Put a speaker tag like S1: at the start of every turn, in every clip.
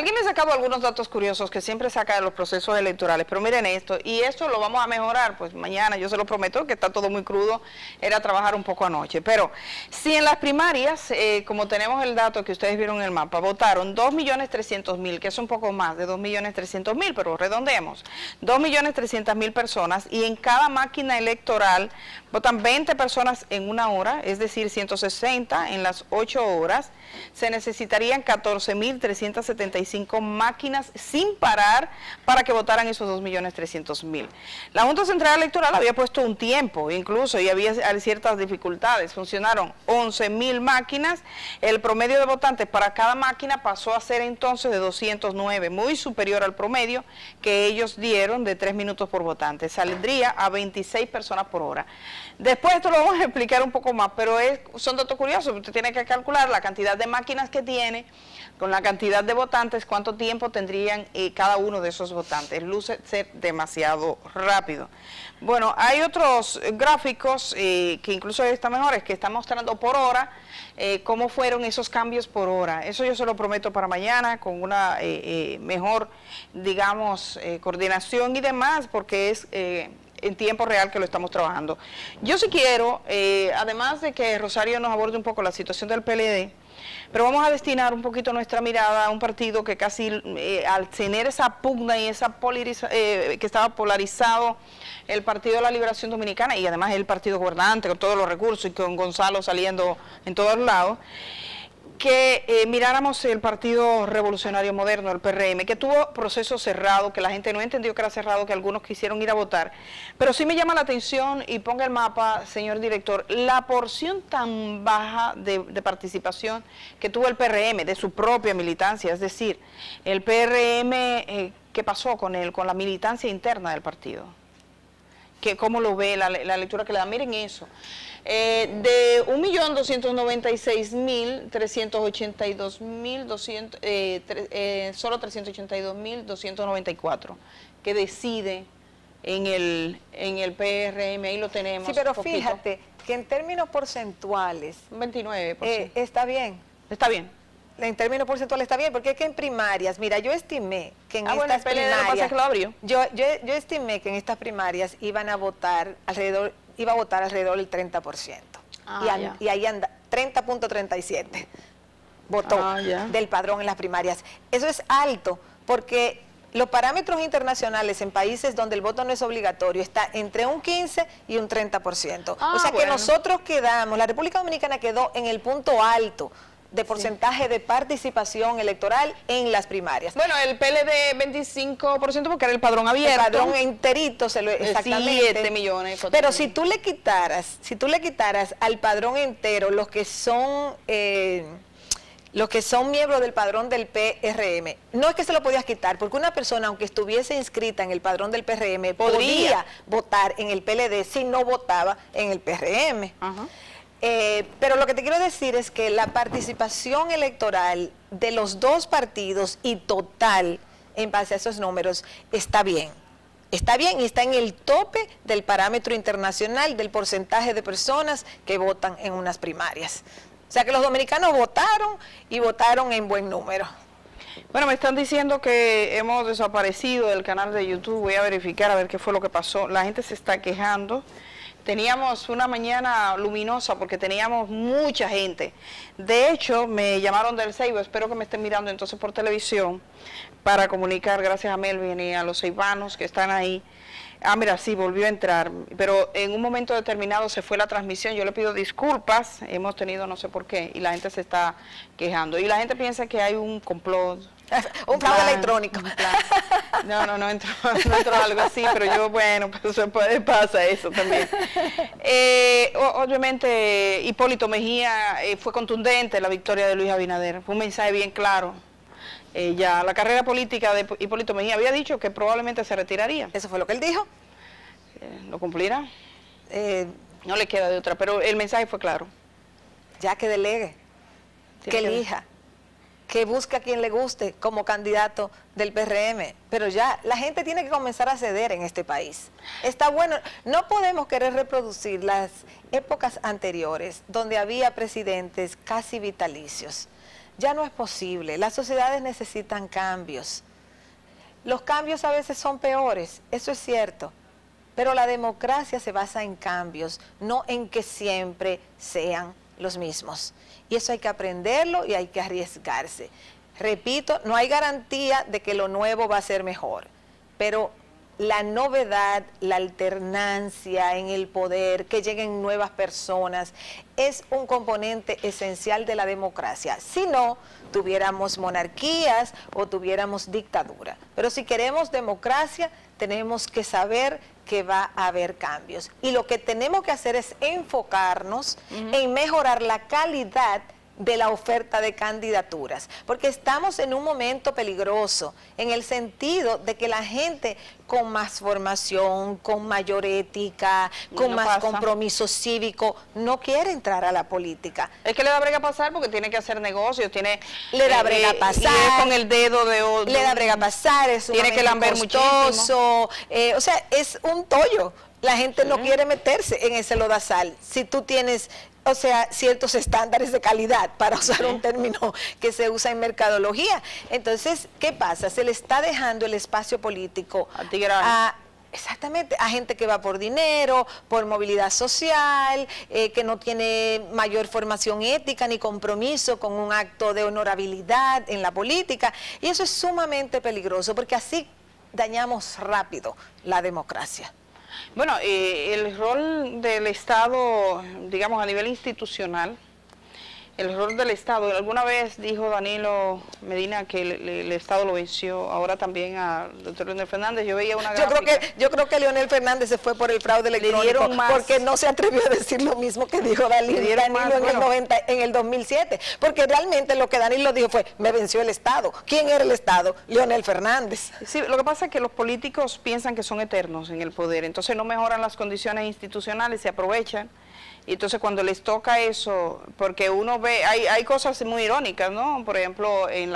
S1: Aquí me he sacado algunos datos curiosos que siempre saca de los procesos electorales, pero miren esto, y esto lo vamos a mejorar, pues mañana, yo se lo prometo, que está todo muy crudo, era trabajar un poco anoche, pero si en las primarias, como tenemos el dato que ustedes vieron en el mapa, votaron 2.300.000, que es un poco más de 2.300.000, pero redondeemos, 2.300.000 personas, y en cada máquina electoral votan 20 personas en una hora, es decir, 160 en las 8 horas, se necesitarían 14.375 máquinas sin parar para que votaran esos 2.300.000. La Junta Central Electoral había puesto un tiempo incluso y había ciertas dificultades. Funcionaron 11.000 máquinas, el promedio de votantes para cada máquina pasó a ser entonces de 209, muy superior al promedio que ellos dieron de 3 minutos por votante. Saldría a 26 personas por hora. Después esto lo vamos a explicar un poco más, pero son datos curiosos. Usted tiene que calcular la cantidad de máquinas que tiene con la cantidad de votantes, cuánto tiempo tendrían cada uno de esos votantes. Luce ser demasiado rápido. Bueno, hay otros gráficos que incluso están mejores, que están mostrando por hora cómo fueron esos cambios por hora. Eso yo se lo prometo para mañana con una mejor, digamos, coordinación y demás, porque es en tiempo real que lo estamos trabajando. Yo sí quiero, además de que Rosario nos aborde un poco la situación del PLD, pero vamos a destinar un poquito nuestra mirada a un partido que casi al tener esa pugna y esa que estaba polarizado, el Partido de la Liberación Dominicana y además el partido gobernante con todos los recursos y con Gonzalo saliendo en todos lados, que miráramos el Partido Revolucionario Moderno, el PRM, que tuvo proceso cerrado, que la gente no entendió que era cerrado, que algunos quisieron ir a votar. Pero sí me llama la atención, y ponga el mapa, señor director, la porción tan baja de participación que tuvo el PRM, de su propia militancia, es decir, el PRM, ¿qué pasó con la militancia interna del partido? ¿Cómo lo ve la lectura que le da? Miren eso. De 1.296.382.200, solo 382.294 que decide en el PRM, ahí lo tenemos.
S2: Sí, pero fíjate que en términos porcentuales,
S1: un 29%.
S2: Está bien.
S1: Está bien.
S2: En términos porcentuales está bien, porque es que en primarias, mira, yo estimé que en estas
S1: primarias,
S2: yo estimé que en estas primarias iba a votar alrededor del 30%. Y ahí anda, 30.37 votó del padrón en las primarias. Eso es alto, porque los parámetros internacionales en países donde el voto no es obligatorio está entre un 15 y un 30%. O sea que nosotros quedamos, la República Dominicana quedó en el punto alto de porcentaje de participación electoral en las primarias.
S1: Bueno, el PLD 25% porque era el padrón abierto.
S2: El padrón enterito, exactamente.
S1: 7 millones.
S2: Pero si tú le quitaras al padrón entero los que son miembros del padrón del PRM, no es que se lo podías quitar, porque una persona, aunque estuviese inscrita en el padrón del PRM, podría votar en el PLD si no votaba en el PRM. Pero lo que te quiero decir es que la participación electoral de los dos partidos y total, en base a esos números, está bien. Está bien y está en el tope del parámetro internacional del porcentaje de personas que votan en unas primarias. O sea que los dominicanos votaron y votaron en buen número.
S1: Bueno, me están diciendo que hemos desaparecido del canal de YouTube. Voy a verificar a ver qué fue lo que pasó. La gente se está quejando. Teníamos una mañana luminosa porque teníamos mucha gente. De hecho, me llamaron del Ceibo, espero que me estén mirando entonces por televisión, para comunicar, gracias a Melvin y a los ceibanos que están ahí. Mira, sí, volvió a entrar, pero en un momento determinado se fue la transmisión. Yo le pido disculpas, hemos tenido no sé por qué, y la gente se está quejando. Y la gente piensa que hay un complot.
S2: Un fraude electrónico.
S1: No entró algo así, pero yo, bueno, pues pasa eso también. Obviamente, Hipólito Mejía fue contundente la victoria de Luis Abinader, fue un mensaje bien claro. Ya la carrera política de Hipólito Mejía había dicho que probablemente se retiraría.
S2: ¿Eso fue lo que él dijo?
S1: ¿Lo cumplirá? No le queda de otra, pero el mensaje fue claro.
S2: Ya que delegue, que elija, que busque a quien le guste como candidato del PRM, pero ya la gente tiene que comenzar a ceder en este país. Está bueno, no podemos querer reproducir las épocas anteriores donde había presidentes casi vitalicios. Ya no es posible. Las sociedades necesitan cambios. Los cambios a veces son peores, eso es cierto. Pero la democracia se basa en cambios, no en que siempre sean los mismos. Y eso hay que aprenderlo y hay que arriesgarse. Repito, no hay garantía de que lo nuevo va a ser mejor, pero la novedad, la alternancia en el poder, que lleguen nuevas personas, es un componente esencial de la democracia. Si no, tuviéramos monarquías o tuviéramos dictadura. Pero si queremos democracia, tenemos que saber que va a haber cambios. Y lo que tenemos que hacer es enfocarnos en mejorar la calidad de la oferta de candidaturas, porque estamos en un momento peligroso, en el sentido de que la gente con más formación, con mayor ética, con más compromiso cívico, no quiere entrar a la política.
S1: Es que le da brega pasar porque tiene que hacer negocios,
S2: le da brega pasar,
S1: y es con el dedo de otro,
S2: le da brega pasar, es
S1: tiene que lamber
S2: muchísimo, o sea, es un tollo. La gente no quiere meterse en ese lodazal. Si tú tienes, o sea, ciertos estándares de calidad, para usar un término que se usa en mercadología. Entonces, ¿qué pasa? Se le está dejando el espacio político exactamente, a gente que va por dinero, por movilidad social, que no tiene mayor formación ética ni compromiso con un acto de honorabilidad en la política. Y eso es sumamente peligroso, porque así dañamos rápido la democracia.
S1: Bueno, el rol del Estado, digamos, a nivel institucional, el rol del Estado, alguna vez dijo Danilo Medina que el Estado lo venció, ahora también al doctor Leonel Fernández. Yo veía una gráfica.
S2: Yo creo que Leonel Fernández se fue por el fraude electrónico, porque no se atrevió a decir lo mismo que dijo Danilo en el 2007, porque realmente lo que Danilo dijo fue, me venció el Estado. ¿Quién era el Estado? Leonel Fernández.
S1: Sí, lo que pasa es que los políticos piensan que son eternos en el poder, entonces no mejoran las condiciones institucionales, se aprovechan. Y entonces cuando les toca eso, porque uno ve, hay cosas muy irónicas, ¿no? Por ejemplo, en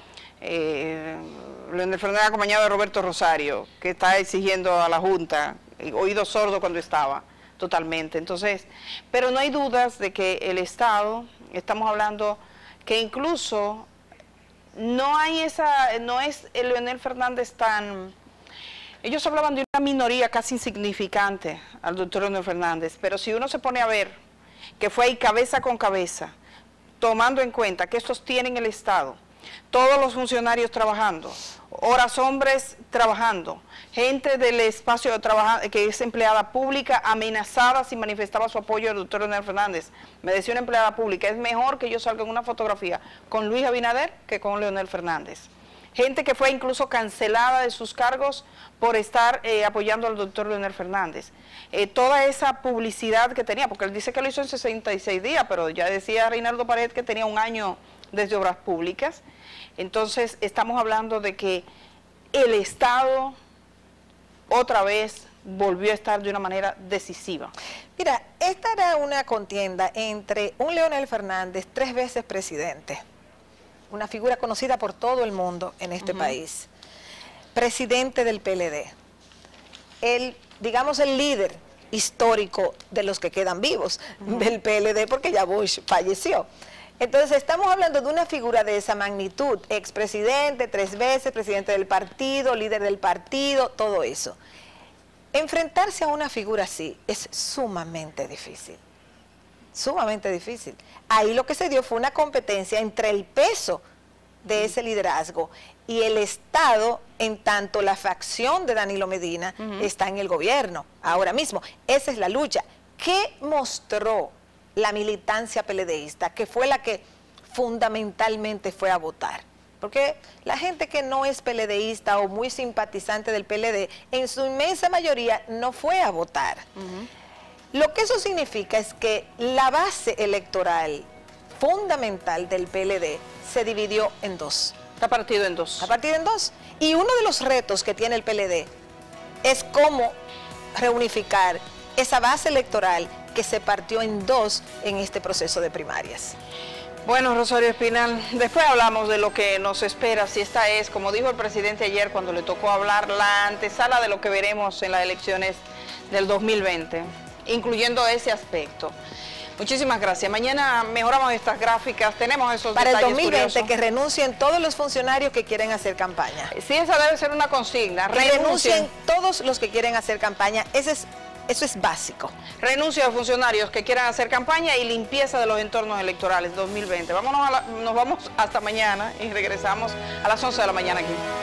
S1: Leonel Fernández acompañado de Roberto Rosario, que está exigiendo a la Junta, oído sordo cuando estaba, totalmente. Entonces, pero no hay dudas de que el Estado, estamos hablando que incluso no es el Leonel Fernández tan... Ellos hablaban de una minoría casi insignificante al doctor Leonel Fernández, pero si uno se pone a ver que fue ahí cabeza con cabeza, tomando en cuenta que estos tienen el Estado, todos los funcionarios trabajando, horas hombres trabajando, gente del espacio que es empleada pública amenazada si manifestaba su apoyo al doctor Leonel Fernández. Me decía una empleada pública, es mejor que yo salga en una fotografía con Luis Abinader que con Leonel Fernández. Gente que fue incluso cancelada de sus cargos por estar apoyando al doctor Leonel Fernández. Toda esa publicidad que tenía, porque él dice que lo hizo en 66 días, pero ya decía Reinaldo Paredes que tenía un año desde Obras Públicas. Entonces, estamos hablando de que el Estado otra vez volvió a estar de una manera decisiva.
S2: Mira, esta era una contienda entre un Leonel Fernández, 3 veces presidente, una figura conocida por todo el mundo en este país, presidente del PLD, digamos el líder histórico de los que quedan vivos del PLD, porque ya Bush falleció. Entonces estamos hablando de una figura de esa magnitud, expresidente, 3 veces, presidente del partido, líder del partido, todo eso. Enfrentarse a una figura así es sumamente difícil. Sumamente difícil. Ahí lo que se dio fue una competencia entre el peso de ese liderazgo y el Estado, en tanto la facción de Danilo Medina está en el gobierno ahora mismo. Esa es la lucha. ¿Qué mostró la militancia PLDista, que fue la que fundamentalmente fue a votar? Porque la gente que no es PLDista o muy simpatizante del PLD, en su inmensa mayoría no fue a votar. Lo que eso significa es que la base electoral fundamental del PLD se dividió en 2.
S1: Está partido en 2.
S2: Está partido en 2. Y uno de los retos que tiene el PLD es cómo reunificar esa base electoral que se partió en 2 en este proceso de primarias.
S1: Bueno, Rosario Espinal, después hablamos de lo que nos espera, si esta es, como dijo el presidente ayer cuando le tocó hablar, la antesala de lo que veremos en las elecciones del 2020. Incluyendo ese aspecto. Muchísimas gracias. Mañana mejoramos estas gráficas, tenemos esos
S2: para
S1: detalles
S2: el 2020
S1: curiosos.
S2: Que renuncien todos los funcionarios que quieren hacer campaña.
S1: Sí, esa debe ser una consigna.
S2: Que renuncien todos los que quieren hacer campaña. Eso es básico.
S1: Renuncia de funcionarios que quieran hacer campaña y limpieza de los entornos electorales 2020. Nos vamos hasta mañana y regresamos a las 11 de la mañana aquí.